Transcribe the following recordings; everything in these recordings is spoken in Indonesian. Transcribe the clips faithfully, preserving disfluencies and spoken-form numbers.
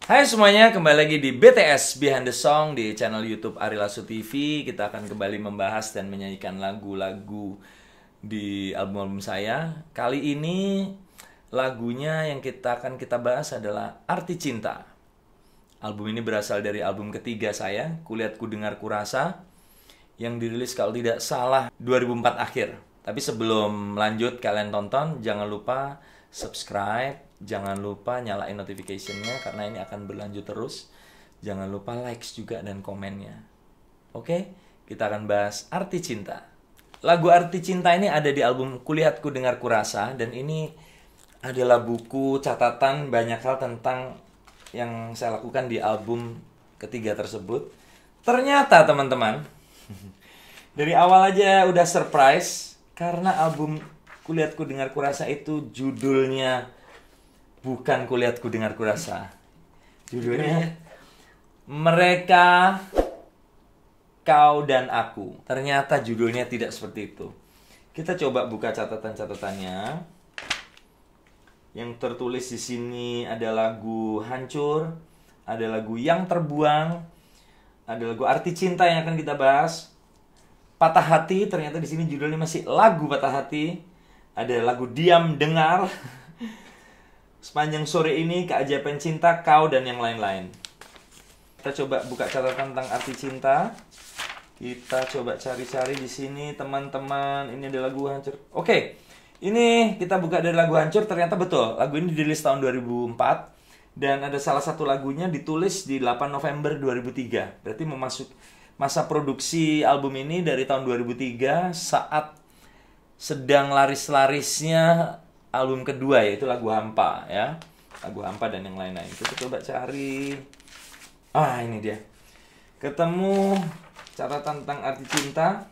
Hai semuanya, kembali lagi di B T S Behind the Song di channel YouTube Ari Lasso T V. Kita akan kembali membahas dan menyanyikan lagu-lagu di album-album saya. Kali ini lagunya yang kita akan kita bahas adalah Arti Cinta. Album ini berasal dari album ketiga saya, Kulihat Ku Dengar Ku Rasa, yang dirilis kalau tidak salah dua ribu empat akhir. Tapi sebelum lanjut kalian tonton, jangan lupa subscribe, jangan lupa nyalain notification-nya karena ini akan berlanjut terus. Jangan lupa likes juga dan komennya. Oke, kita akan bahas Arti Cinta. Lagu Arti Cinta ini ada di album Kulihat Ku Dengar Ku Rasa, dan ini adalah buku catatan banyak hal tentang yang saya lakukan di album ketiga tersebut. Ternyata teman-teman, dari awal aja udah surprise karena album Kulihat Ku Dengar Ku Rasa itu judulnya bukan Kulihat Ku Dengar Ku Rasa. Judulnya Mereka, Kau dan Aku. Ternyata judulnya tidak seperti itu. Kita coba buka catatan-catatannya. Yang tertulis di sini ada lagu Hancur, ada lagu Yang Terbuang, ada lagu Arti Cinta yang akan kita bahas. Patah Hati, ternyata di sini judulnya masih lagu Patah Hati. Ada lagu Diam Dengar, Sepanjang Sore Ini, Keajaiban Cinta, Kau, dan yang lain-lain. Kita coba buka catatan tentang Arti Cinta. Kita coba cari-cari di sini teman-teman. Ini ada lagu Hancur. Oke, ini kita buka dari lagu Hancur. Ternyata betul, lagu ini dirilis tahun dua ribu empat. Dan ada salah satu lagunya ditulis di delapan November dua ribu tiga. Berarti memasuk masa produksi album ini dari tahun dua ribu tiga saat sedang laris-larisnya album kedua, yaitu lagu Hampa ya. Lagu Hampa dan yang lain-lain. Kita coba cari. Ah, ini dia. Ketemu catatan tentang Arti Cinta.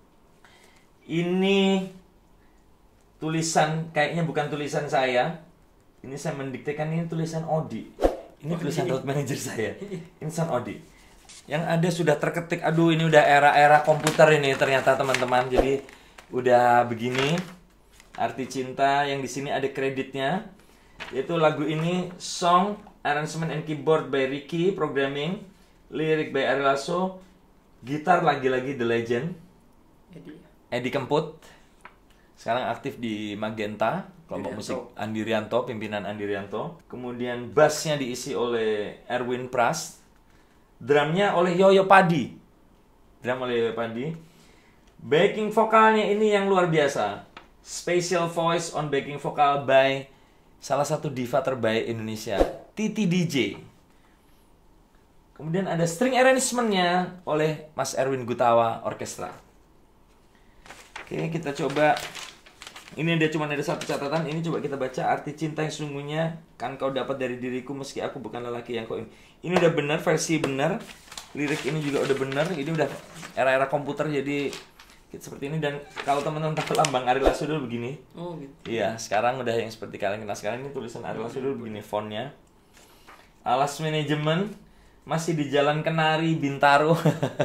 Ini tulisan, kayaknya bukan tulisan saya. Ini saya mendiktekan, ini tulisan Odi. Ini tulisan road manager saya. Ini tulisan Odi. Yang ada sudah terketik. Aduh, ini udah era-era komputer ini ternyata teman-teman. Jadi udah begini. Arti Cinta, yang di sini ada kreditnya. Yaitu lagu ini song, arrangement and keyboard by Ricky, programming, lirik by Ari Lasso, gitar lagi-lagi The Legend, Edi Kemput. Sekarang aktif di Magenta, kelompok musik Andi Rianto, pimpinan Andi Rianto. Kemudian bassnya diisi oleh Erwin Pras. Drumnya oleh Yoyo Padi. Drum oleh Yoyo Padi. Backing vokalnya ini yang luar biasa. Special voice on backing vokal by salah satu diva terbaik Indonesia, Titi D J. Kemudian ada string arrangement-nya oleh Mas Erwin Gutawa Orkestra. Oke, kita coba. Ini ada cuma ada satu catatan. Ini coba kita baca. Arti cinta yang sesungguhnya kan kau dapat dari diriku meski aku bukan lelaki yang kau ini. Ini udah benar, versi benar. Lirik ini juga udah benar. Ini udah era-era komputer jadi seperti ini. Dan kalau teman-teman tahu lambang Ari Lasso dulu begini. Oh gitu. Iya, sekarang udah yang seperti kalian kenal sekarang. Ini tulisan Ari Lasso dulu begini fontnya. Alas manajemen masih di Jalan Kenari Bintaro.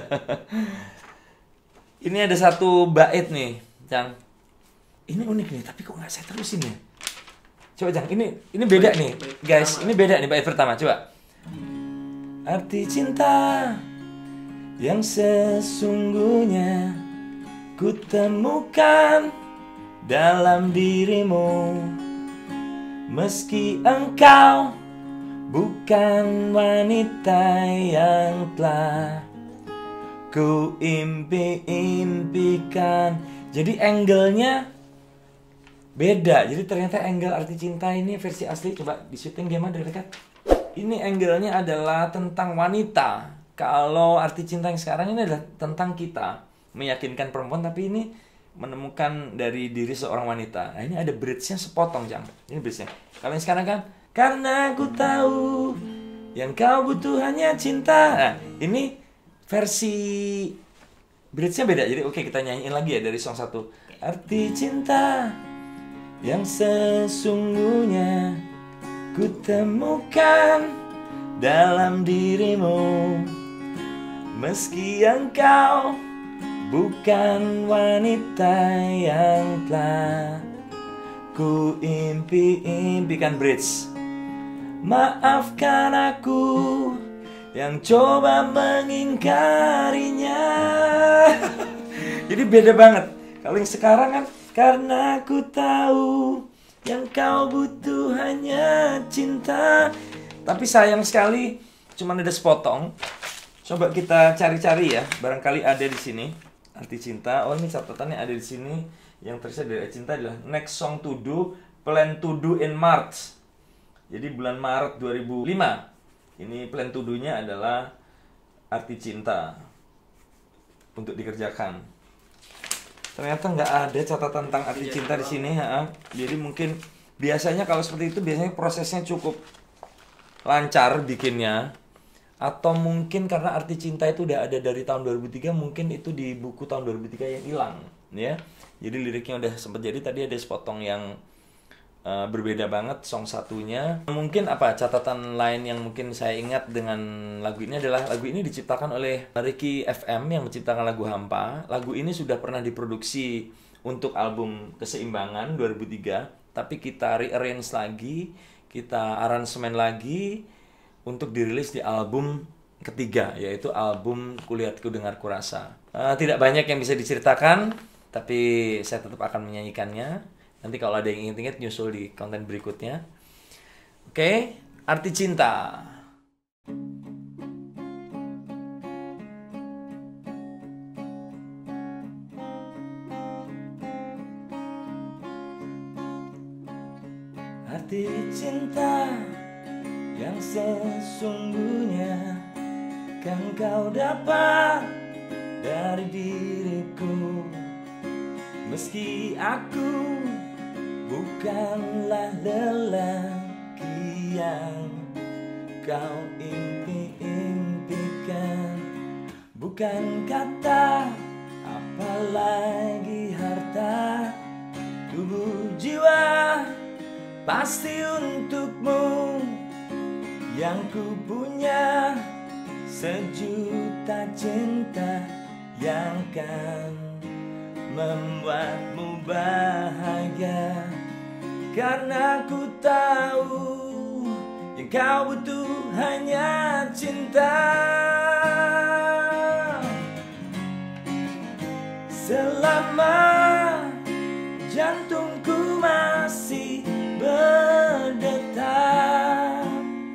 Ini ada satu bait nih, Cang. Ini unik nih, tapi kok nggak saya terusin ya? Coba Cang, ini ini beda Baik, nih, baik guys. pertama. Ini beda nih bait pertama. Coba. Arti cinta yang sesungguhnya ku temukan dalam dirimu, meski engkau bukan wanita yang telah ku impi-impikan. Jadi angle-nya beda. Jadi ternyata angle Arti Cinta ini versi asli. Coba di syuting gimana dari dekat. Ini angle-nya adalah tentang wanita. Kalau Arti Cinta yang sekarang ini adalah tentang kita, meyakinkan perempuan, tapi ini menemukan dari diri seorang wanita. Nah, ini ada bridge-nya sepotong, Jang. Ini bridge-nya. Kalau yang sekarang kan, karena aku tahu yang kau butuh hanya cinta. Nah, ini versi bridge-nya beda. Jadi oke, kita nyanyiin lagi ya dari song satu. Arti cinta yang sesungguhnya ku temukan dalam dirimu, meski engkau bukan wanita yang telah ku impi-impikan. Bridge. maafkan aku yang coba mengingkarinya. Jadi beda banget. Kalau yang sekarang kan, karena aku tahu yang kau butuh hanya cinta. Tapi sayang sekali cuman ada sepotong. Coba kita cari-cari ya, barangkali ada di sini arti cinta. Oh, ini catatannya ada di sini. Yang tersirat dari cinta adalah next song to do, plan to do in March. Jadi bulan Maret dua ribu lima. Ini plan to do-nya adalah arti cinta untuk dikerjakan. Ternyata nggak ada catatan tentang arti cinta di sini, ya. Jadi mungkin biasanya kalau seperti itu biasanya prosesnya cukup lancar bikinnya. Atau mungkin karena arti cinta itu udah ada dari tahun dua ribu tiga, mungkin itu di buku tahun dua ribu tiga yang hilang, ya. Jadi liriknya udah sempat jadi, tadi ada sepotong yang uh, berbeda banget song satunya. Mungkin apa catatan lain yang mungkin saya ingat dengan lagu ini adalah lagu ini diciptakan oleh Ricky F M yang menciptakan lagu Hampa. Lagu ini sudah pernah diproduksi untuk album Keseimbangan dua ribu tiga, tapi kita rearrange lagi, kita aransemen lagi untuk dirilis di album ketiga, yaitu album Kulihatku Dengar Kurasa. Uh, tidak banyak yang bisa diceritakan, tapi saya tetap akan menyanyikannya. Nanti kalau ada yang inget-inget nyusul di konten berikutnya. Oke, arti cinta. Arti cinta yang sesungguhnya kan kau dapat dari diriku. Meski aku bukanlah lelaki yang kau impi-impikan, bukan kata apalagi harta, tubuh jiwa pasti untukmu. Yang ku punya sejuta cinta yang kan membuatmu bahagia. Karena ku tahu yang kau butuh hanya cinta. Selama jantungku masih berdetak,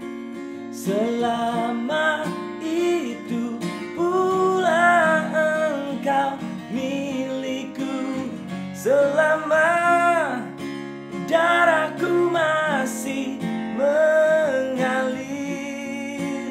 selama itu pula engkau milikku. Selama darahku masih mengalir,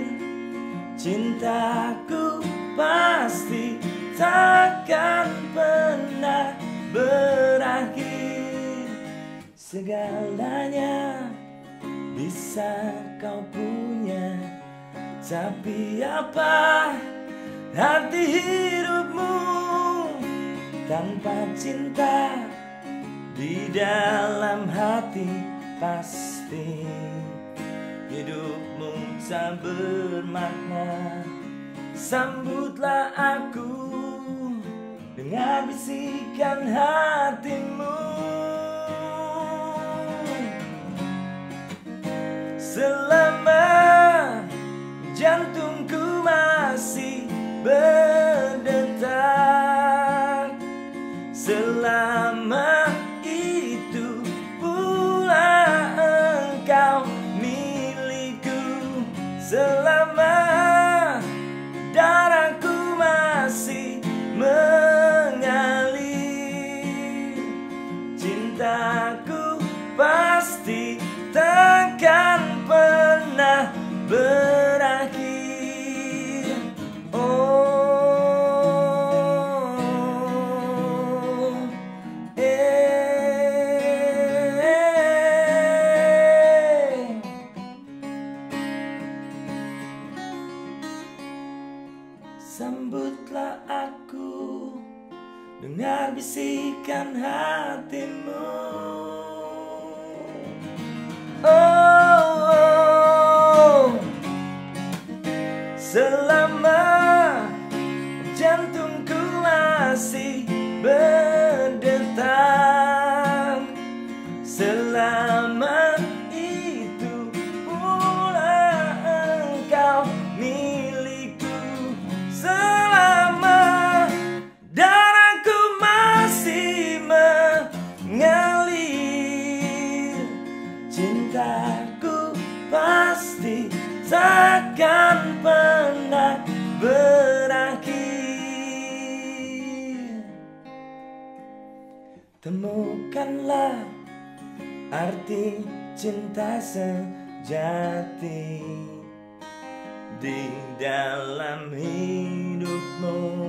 cintaku pasti takkan pernah berakhir. Segalanya bisa kau punya, tapi apa arti hidupmu tanpa cinta? Di dalam hati pasti hidupmu tak bermakna. Sambutlah aku dengan bisikan hatimu. Selama jantungku masih berdetak, selama itu pula engkau milikku. Selama darahku masih mengalir, cintaku pasti takkan pernah berakhir. Oh, eh. Sambutlah aku, dengar bisikan hatimu. Oh, selama jantungku masih berdetak, selama itu pula takkan pernah berakhir. Temukanlah arti cinta sejati di dalam hidupmu.